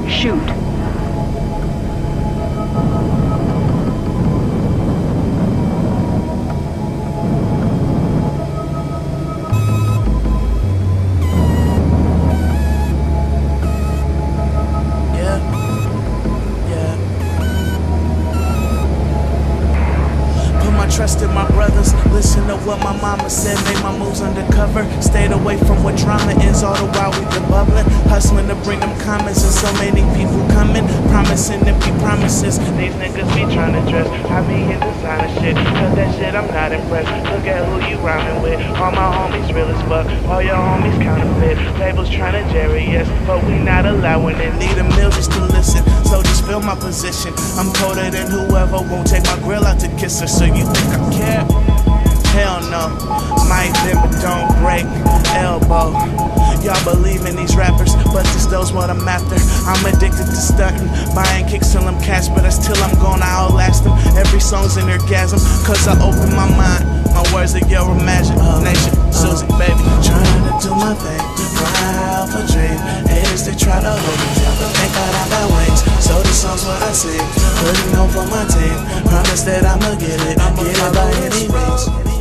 Shoot. Trusted my brothers, listen to what my mama said, made my moves undercover, stayed away from what drama is, all the while we've been bubbling, hustling to bring them comments, and so many people coming, promising empty promises. These niggas be trying to dress, I be in designer shit, cause that shit I'm not impressed. Look at who you rhyming with, all my homies real as fuck, all your homies counterfeit, labels trying to jerry, yes, but we not allowing it. Need a meal just to listen, so just feel my position. I'm colder than whoever won't take my grill out to kiss her, so you think I care? Hell no, might bend but don't break elbow. Y'all believe in these rappers, but this does what I'm after. I'm addicted to stunting, buying kicks till I'm cash, but until I'm gone I outlast them. Every song's an orgasm, cause I open my mind. My words are your imagination, Susie, baby. Trying to do my thing, fly out for dream. Haters they try to hold me down, but thank God I got wings. So this song's what I sing, putting on for my team. Promise that I'ma get it by any means.